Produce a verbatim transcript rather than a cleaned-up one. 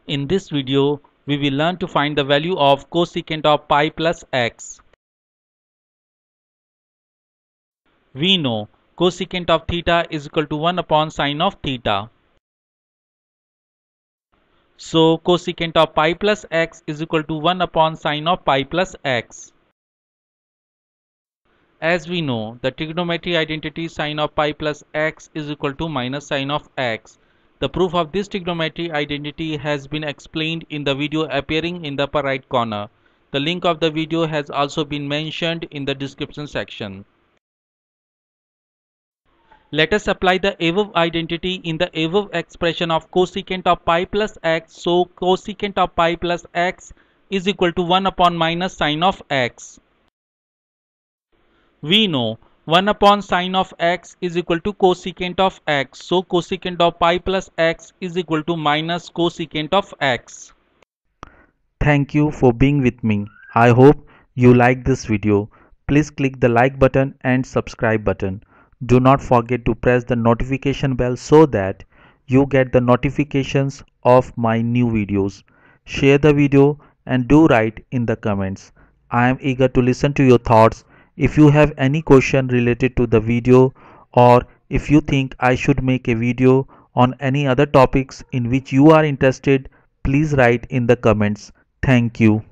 In this video, we will learn to find the value of cosecant of pi plus x. We know cosecant of theta is equal to one upon sine of theta. So cosecant of pi plus x is equal to one upon sine of pi plus x. As we know, the trigonometry identity sine of pi plus x is equal to minus sine of x. The proof of this trigonometry identity has been explained in the video appearing in the upper right corner. The link of the video has also been mentioned in the description section. Let us apply the above identity in the above expression of cosecant of pi plus x. So cosecant of pi plus x is equal to one upon minus sine of x. We know one upon sine of x is equal to cosecant of x. So cosecant of pi plus x is equal to minus cosecant of x. Thank you for being with me. I hope you like this video. Please click the like button and subscribe button. Do not forget to press the notification bell so that you get the notifications of my new videos. Share the video and do write in the comments. I am eager to listen to your thoughts. If you have any question related to the video, or if you think I should make a video on any other topics in which you are interested, please write in the comments. Thank you.